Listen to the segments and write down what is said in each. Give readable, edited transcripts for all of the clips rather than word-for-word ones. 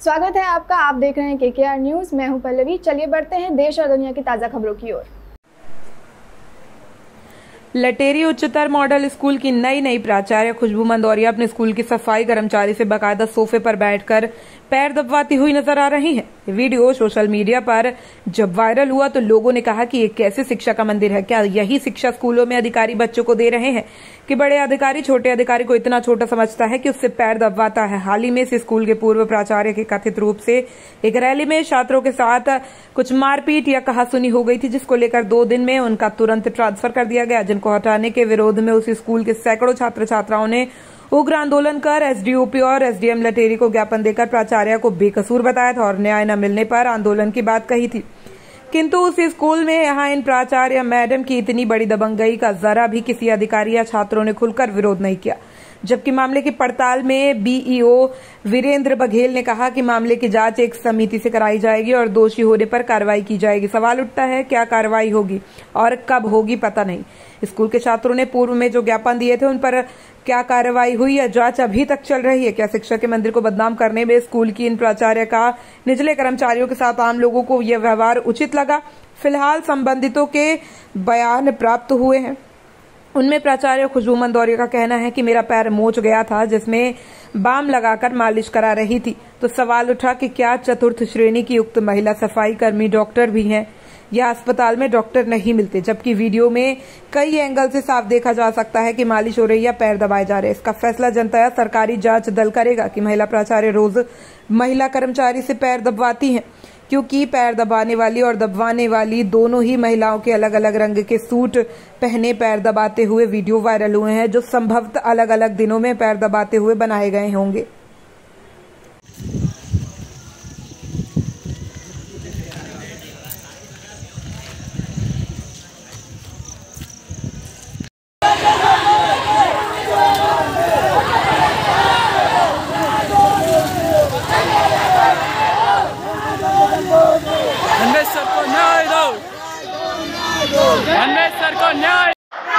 स्वागत है आपका। आप देख रहे हैं KKR न्यूज। मैं हूं पल्लवी। चलिए बढ़ते हैं देश और दुनिया की ताजा खबरों की ओर। लटेरी उच्चतर मॉडल स्कूल की नई प्राचार्य खुशबू मंदौरिया अपने स्कूल की सफाई कर्मचारी से बाकायदा सोफे पर बैठकर पैर दबवाती हुई नजर आ रही हैं। वीडियो सोशल मीडिया पर जब वायरल हुआ तो लोगों ने कहा कि ये कैसे शिक्षा का मंदिर है? क्या यही शिक्षा स्कूलों में अधिकारी बच्चों को दे रहे हैं कि बड़े अधिकारी छोटे अधिकारी को इतना छोटा समझता है कि उससे पैर दबवाता है? हाल ही में इस स्कूल के पूर्व प्राचार्य की कथित रूप से एक रैली में छात्रों के साथ कुछ मारपीट या कहासुनी हो गई थी, जिसको लेकर 2 दिन में उनका तुरंत ट्रांसफर कर दिया गया, जिनको हटाने के विरोध में उस स्कूल के सैकड़ों छात्र छात्राओं ने उग्र आंदोलन कर एसडीओपी और एसडीएम लटेरी को ज्ञापन देकर प्राचार्य को बेकसूर बताया था और न्याय न मिलने पर आंदोलन की बात कही थी। किंतु उस स्कूल में यहाँ इन प्राचार्य मैडम की इतनी बड़ी दबंगई का जरा भी किसी अधिकारी या छात्रों ने खुलकर विरोध नहीं किया। जबकि मामले की पड़ताल में बीईओ वीरेंद्र बघेल ने कहा कि मामले की जांच एक समिति से कराई जाएगी और दोषी होने पर कार्रवाई की जाएगी। सवाल उठता है क्या कार्रवाई होगी और कब होगी, पता नहीं। स्कूल के छात्रों ने पूर्व में जो ज्ञापन दिए थे उन पर क्या कार्रवाई हुई या जांच अभी तक चल रही है? क्या शिक्षा के मंदिर को बदनाम करने में स्कूल की इन प्राचार्य का निचले कर्मचारियों के साथ आम लोगों को यह व्यवहार उचित लगा? फिलहाल संबंधितों के बयान प्राप्त हुए हैं। उनमें प्राचार्य खुशबू मंदौरिया का कहना है कि मेरा पैर मोच गया था, जिसमें बाम लगाकर मालिश करा रही थी। तो सवाल उठा कि क्या चतुर्थ श्रेणी की युक्त महिला सफाई कर्मी डॉक्टर भी हैं या अस्पताल में डॉक्टर नहीं मिलते? जबकि वीडियो में कई एंगल से साफ देखा जा सकता है कि मालिश हो रही या पैर दबाए जा रहे हैं। इसका फैसला जनता या सरकारी जांच दल करेगा कि महिला प्राचार्य रोज महिला कर्मचारी से पैर दबवाती हैं, क्योंकि पैर दबाने वाली और दबवाने वाली दोनों ही महिलाओं के अलग अलग रंग के सूट पहने पैर दबाते हुए वीडियो वायरल हुए हैं, जो संभवतः अलग अलग दिनों में पैर दबाते हुए बनाए गए होंगे। सर को न्याय दो, सर को न्याय।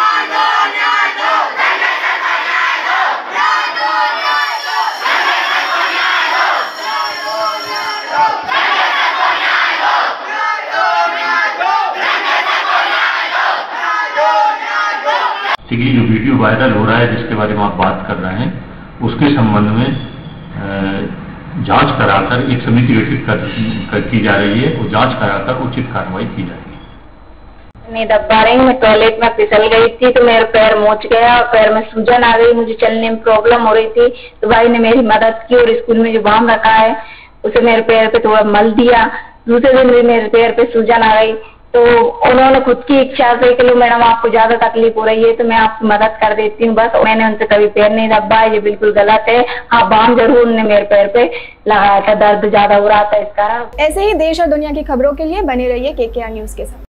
ये जो वीडियो वायरल हो रहा है जिसके बारे में आप बात कर रहे हैं, उसके संबंध में जांच कराकर एक समिति गठित की जा रही है और जांच कराकर उचित कार्रवाई की जाएगी। नहीं दबा रही, मैं टॉयलेट में फिसल गई थी तो मेरा पैर मोच गया और पैर में सूजन आ गई, मुझे चलने में प्रॉब्लम हो रही थी। तो भाई ने मेरी मदद की और स्कूल में जो बाम रखा है उसे मेरे पैर पे थोड़ा मल दिया। दूसरे दिन भी मेरे पैर पे सूजन आ गई, तो उन्होंने खुद की इच्छा से कि लो मैडम आपको ज्यादा तकलीफ हो रही है तो मैं आपकी मदद कर देती हूँ, बस। मैंने उनसे कभी पैर नहीं दबाया, ये बिल्कुल गलत है। हाँ, बाम जरूर उन्होंने मेरे पैर पे लगाया था, दर्द ज्यादा हो रहा था इस कारण। ऐसे ही देश और दुनिया की खबरों के लिए बने रहिए KKR न्यूज के साथ।